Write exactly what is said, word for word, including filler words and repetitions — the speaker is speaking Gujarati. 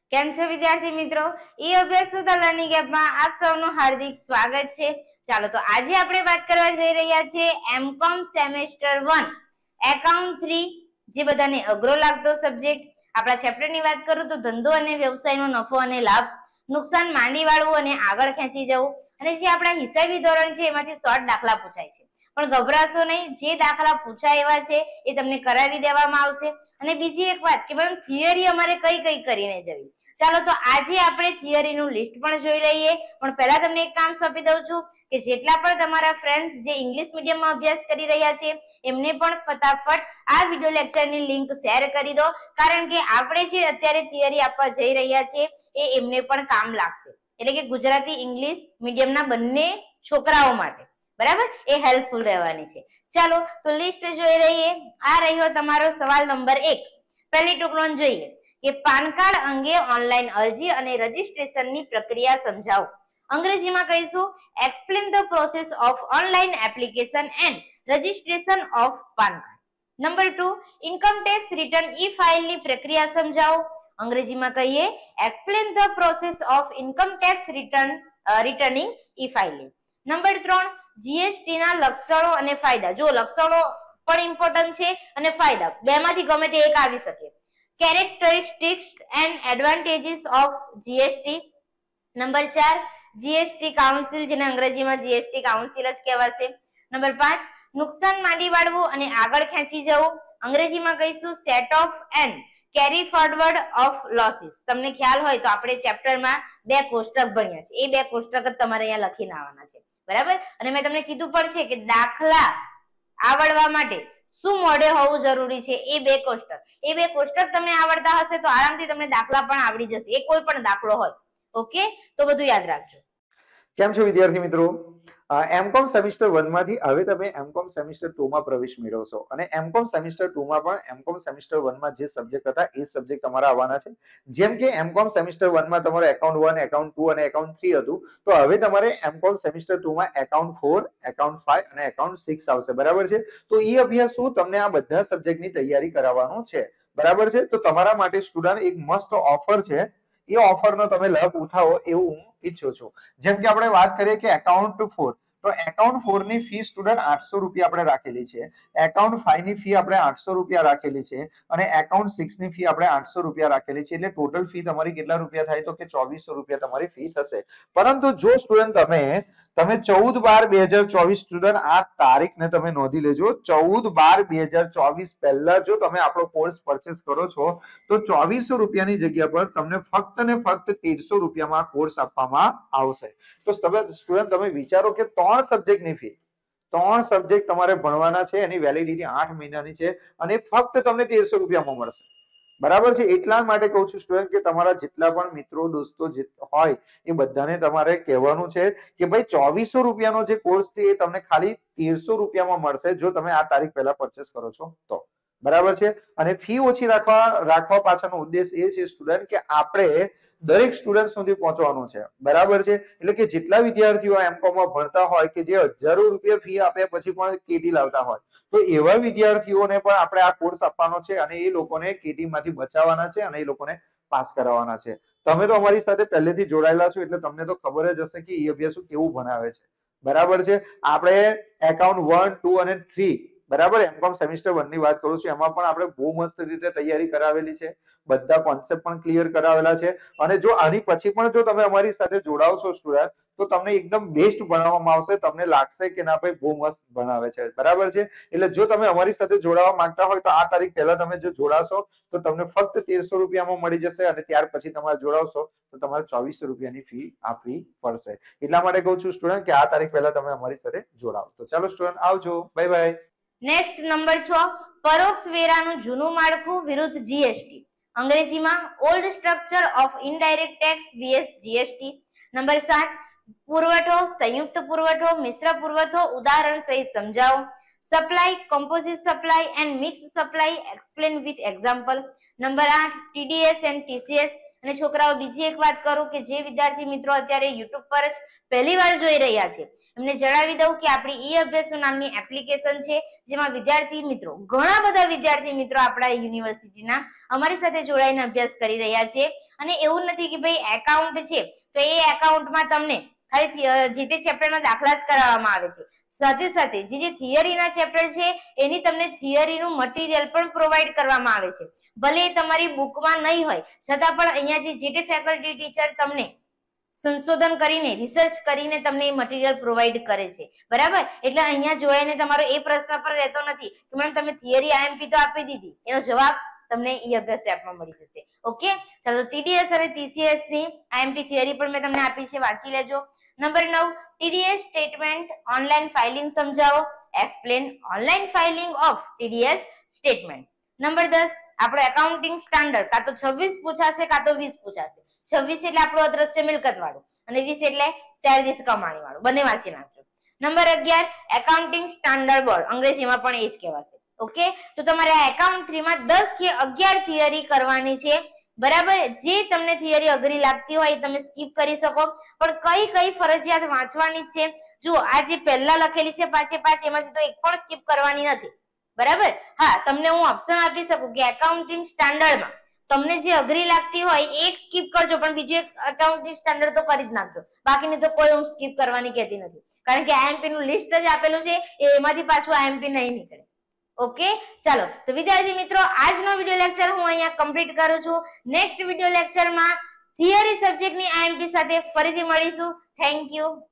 કેમ છો વિદ્યાર્થી મિત્રો? ઈ અભ્યાસ સુધા લર્નિંગ એપમાં આપ સૌનું હાર્દિક સ્વાગત છે. ચાલો તો આજે આપણે વાત કરવા જઈ રહ્યા છીએ MCom semester one account three, જે બધાને અઘરો લાગતો સબ્જેક્ટ. આપણા ચેપ્ટરની વાત કરું તો ધંધો અને વ્યવસાયનો નફો અને લાભ, નુકસાન માંડી વાળવું અને આગળ ખેંચી જવું. અને જે આપણા હિસાબી ધોરણ છે એમાંથી શોર્ટ દાખલા પૂછાય છે, પણ ગભરાશો નહીં, જે દાખલા પૂછાય એવા છે એ તમને કરાવી દેવામાં આવશે. અને બીજી એક વાત કે મેડમ થિયરી અમારે કઈ કઈ કરીને જવી. ચાલો તો આજે આપણે થિયરીનું લિસ્ટ પણ જોઈ લઈએ, પણ પહેલા તમને એક કામ સોંપી દઉં છું કે જેટલા પણ તમારા ફ્રેન્ડ્સ જે ઇંગ્લિશ મીડિયમમાં અભ્યાસ કરી રહ્યા છે એમને પણ ફટાફટ આ વિડીયો લેક્ચરની લિંક શેર કરી દો, કારણ કે આપણે જે અત્યારે થિયરી આપવા જઈ રહ્યા છીએ એ એમને પણ કામ લાગશે. એટલે કે ગુજરાતી ઇંગ્લિશ મીડિયમના બંને છોકરાઓ માટે બરાબર એ હેલ્પફુલ રહેવાની છે. ચાલો તો લિસ્ટ જોઈ રહીએ. આ રહ્યો તમારો સવાલ નંબર એક. પહેલી ટૂંકનોંધ જોઈએ કે પાન કાર્ડ અંગે ઓનલાઈન અરજી અને રજીસ્ટ્રેશનની પ્રક્રિયા સમજાવો. અંગ્રેજીમાં કહીશું explain the process of online application and registration of PAN card. Number two, income tax return e ફાઇલની પ્રક્રિયા સમજાવો. અંગ્રેજીમાં કહીએ explain the process of income tax return returning e filing. Number ત્રણ, જીએસટી ના લક્ષણો અને ફાયદા. જો લક્ષણો પણ ઇમ્પોર્ટન્ટ છે અને ફાયદા બેમાંથી ગમે તે એક આવી શકે. characteristics and advantages of GST. Number ચાર, જીએસટી કાઉન્સિલ, જેને અંગ્રેજીમાં જીએસટી કાઉન્સિલ જ કહેવાશે. નંબર પાંચ, નુકસાન માંડી વાળવું અને આગળ ખેંચી જવું. અંગ્રેજીમાં કહીશું set off and carry forward of losses. તમને ખ્યાલ હોય તો આપણે ચેપ્ટરમાં બે કોષ્ટક ભણ્યા છે, એ બે કોષ્ટક જ તમારે અહીંયા લખીને આવવાના છે, બરાબર. અને મેં તમને કીધું પણ છે કે દાખલા આવડવા માટે શું મોઢે હોવું જરૂરી છે, એ બે કોષ્ટક. એ બે કોષ્ટક તમને આવડતા હશે તો આરામથી તમને દાખલા પણ આવડી જશે, એ કોઈ પણ દાખલો હોય. ઓકે, તો બધું યાદ રાખજો. કેમ છો વિદ્યાર્થી મિત્રો? એમકોમ સેમિસ્ટર વન માંથી હવે તમે એમકોમ સેમિસ્ટર ટુ માં પ્રવેશ મેળવશો, અને એમકોમ સેમિસ્ટર ટુ માં પણ એમકોમ સેમિસ્ટર વન માં જે સબ્જેક્ટ હતા એ સબ્જેક્ટ તમારા આવવાના છે. જેમ કે એમકોમ સેમિસ્ટર વન માં તમારે એકાઉન્ટ વન, એકાઉન્ટ ટુ અને એકાઉન્ટ થ્રી હતું, તો હવે તમારે એમકોમ સેમિસ્ટર ટુ માં એકાઉન્ટ ફોર, એકાઉન્ટ ફાઈવ અને એકાઉન્ટ સિક્સ આવશે, બરાબર છે. તો એ અભ્યાસ શું તમને આ બધા સબ્જેક્ટની તૈયારી કરાવવાનું છે, બરાબર છે. તો તમારા માટે સ્ટુડન્ટ એક મસ્ત ઓફર છે, એ ઓફરનો તમે લાભ ઉઠાવો એવું હું ઈચ્છું છું. જેમ કે આપણે વાત કરીએ કે એકાઉન્ટ ફોર, તો એકાઉન્ટ ફોર ની ફી સ્ટુડન્ટ આઠસો રૂપિયા આપણે રાખેલી છે, એકાઉન્ટ ફાઈવ ની ફી આપણે આઠસો રૂપિયા રાખેલી છે, અને એકાઉન્ટ સિક્સ ની ફી આપણે આઠસો રૂપિયા રાખેલી છે. એટલે ટોટલ ફી તમારી કેટલા રૂપિયા થાય તો કે ચોવીસો રૂપિયા તમારી ફી થશે. પરંતુ જો સ્ટુડન્ટ તમે તમે ચૌદ બાર બે હજાર ચોવીસ સ્ટુડન્ટ આ તારીખને તમે નોંધી લેજો, ચૌદ બાર બે હજાર ચોવીસ પહેલા જો તમે આપણો કોર્સ પરચેસ કરો છો તો ચોવીસો રૂપિયાની જગ્યા પર તમને ફક્ત ને ફક્ત તેરસો રૂપિયામાં કોર્સ આપવામાં આવશે. તો તમે સ્ટુડન્ટ તમે વિચારો કે ત્રણ સબ્જેક્ટની ફી, ત્રણ સબ્જેક્ટ તમારે ભણવાના છે, એની વેલિડિટી આઠ મહિનાની છે, અને ફક્ત તમને તેરસો રૂપિયામાં મળશે, બરાબર છે. એટલા માટે કહું છું સ્ટુડન્ટ કે તમારા જેટલા પણ મિત્રો દોસ્તો જે હોય એ બધાને તમારે કહેવાનું છે કે ભાઈ ચોવીસો રૂપિયાનો જે કોર્સ છે એ તમને ખાલી તેરસો રૂપિયામાં મળશે જો તમે આ તારીખ પહેલા પરચેસ કરો છો તો, બરાબર છે. અને ફી ઓછી રાખવા રાખવા પાછળનો ઉદ્દેશ એ છે સ્ટુડન્ટ કે આપણે દરેક સ્ટુડન્ટ સુધી પહોંચવાનું છે, બરાબર છે. એટલે કે જેટલા વિદ્યાર્થીઓ એમકોમમાં ભણતા હોય કે જે હજારો રૂપિયા ફી આપ્યા પછી પણ કેટી લાવતા હોય, તો એવા વિદ્યાર્થીઓને પણ આપણે આ કોર્સ આપવાનો છે, અને એ લોકોને કેટી માંથી બચાવવાના છે, અને એ લોકોને પાસ કરાવવાના છે. તમે તો અમારી સાથે પહેલેથી જોડાયેલા છો એટલે તમને તો ખબર જ હશે કે એ અભ્યાસો કેવું ભણાવે છે, બરાબર છે. આપણે એકાઉન્ટ વન, ટુ અને થ્રી, બરાબર, એમકોમ સેમિસ્ટર વન ની વાત કરું છું, એમાં પણ આપણે બહુ મસ્ત રીતે તૈયારી કરાવેલી છે, બધા કોન્સેપ્ટ પણ ક્લિયર કરાવેલા છે. અને જો આની પછી પણ જો તમે અમારી સાથે જોડાવ છો સ્ટુડન્ટ, તો તમને એકદમ બેસ્ટ ભણાવવામાં આવશે, તમને લાગશે કે ના ભાઈ બહુ મસ્ત ભણાવે છે, બરાબર છે. એટલે જો તમે અમારી સાથે જોડાવા માંગતા હોય તો આ તારીખ પહેલા તમે જો જોડાશો તો તમને ફક્ત તેરસો રૂપિયામાં મળી જશે, અને ત્યાર પછી તમારે જોડાવશો તો તમારે ચોવીસો રૂપિયાની ફી આપવી પડશે. એટલા માટે કહું છું સ્ટુડન્ટ કે આ તારીખ પહેલા તમે અમારી સાથે જોડાવ. તો ચાલો સ્ટુડન્ટ, આવજો, બાય બાય. નેક્સ્ટ નંબર છ, પરોક્ષ વેરાનું જૂનું માળખું વિરુદ્ધ જીએસટી. અંગ્રેજીમાં old structure of indirect tax vs GST. Number સાત, પુરવઠો, સંયુક્ત પુરવઠો, મિશ્ર પુરવઠો ઉદાહરણ સહિત સમજાવો. Supply, composite supply and mix supply, explain with example. Number આઠ, ટીડીએસ એન્ડ ટીસીએસ, અને છોકરાઓ બીજી એક વાત કરું કે જે વિદ્યાર્થી મિત્રો અત્યારે યુટ્યુબ પર જ પહેલી વાર જોઈ રહ્યા છે એમને જણાવી દઉં કે આપણી ઈ અભ્યાસુ નામની એપ્લિકેશન છે, જેમાં વિદ્યાર્થી મિત્રો ઘણા બધા વિદ્યાર્થી મિત્રો આપણા યુનિવર્સિટીના અમારી સાથે જોડાઈને અભ્યાસ કરી રહ્યા છે. અને એવું નથી કે ભાઈ એકાઉન્ટ છે તો એ એકાઉન્ટમાં તમને ખાલી જે તે ચેપ્ટરના દાખલા જ કરાવવામાં આવે છે, સાથે સાથે જે જે થિયરીના ચેપ્ટર છે એની તમને થિયરીનું મટીરિયલ પણ પ્રોવાઈડ કરવામાં આવે છે. ભલે એ તમારી બુકમાં નહીં હોય છતાં પણ અહીંયાથી જે તે ફેકલ્ટી ટીચર તમને સંશોધન કરીને રિસર્ચ કરીને તમને એ મટીરિયલ પ્રોવાઈડ કરે છે, બરાબર. એટલે અહીંયા જોડાઈને તમારો એ પ્રશ્ન પણ રહેતો નથી કે મેમ તમે થિયરી આઈએમપી તો આપી દીધી, એનો જવાબ તમને ઈ અભ્યાસ એપમાં મળી જશે. ઓકે, ચાલો ટીડીએસ અને ટીસીએસ ની આઈએમપી થિયરી પણ મેં તમને આપી છે, વાંચી લેજો. નંબર નવ, ટીડીએસ સ્ટેટમેન્ટ ઓનલાઈન ફાઇલિંગ સમજાવો. Explain online filing of TDS statement. Number દસ, આપણો એકાઉન્ટિંગ સ્ટાન્ડર્ડ કાં તો છવ્વીસ પૂછાશે કાં તો વીસ પૂછાશે. છવ્વીસ એટલે આપણું અદ્રશ્ય મિલકત વાળું અને વીસ એટલે શેર દીઠ કમાણી વાળું, બંને વાંચી નાખજો. નંબર અગિયાર, એકાઉન્ટિંગ સ્ટાન્ડર્ડ બોર્ડ, અંગ્રેજીમાં પણ એ જ કહેવાશે. ઓકે, તો તમારે આ એકાઉન્ટ થ્રી માં દસ કે અગિયાર થિયરી કરવાની છે, બરાબર. જે તમને થિયરી અઘરી લાગતી હોય તમે સ્કીપ કરી શકો, પણ કઈ કઈ ફરજિયાત વાંચવાની છે જુઓ. આ જે પહેલા લખેલી છે પાંચે પાંચ, એમાંથી તો એક પણ સ્કીપ કરવાની નથી, બરાબર. હા, તમને હું ઓપ્શન આપી શકું કે એકાઉન્ટિંગ સ્ટાન્ડર્ડમાં તમને જે અઘરી લાગતી હોય એક સ્કીપ કરજો, પણ બીજું એક એકાઉન્ટિંગ સ્ટાન્ડર્ડ તો કરી જ નાખજો. બાકીની તો કોઈ હું સ્કીપ કરવાની કહેતી નથી, કારણ કે આઈએમપી નું લિસ્ટ જ આપેલું છે, એમાંથી પાછું આઈએમપી નહીં નીકળે. ઓકે, ચાલો તો વિદ્યાર્થી મિત્રો આજનો વિડીયો લેક્ચર હું અહીંયા કમ્પ્લીટ કરું છું. નેક્સ્ટ વિડીયો લેક્ચરમાં થિયરી સબ્જેક્ટની આઈએમપી સાથે ફરીથી મળીશું. Thank you.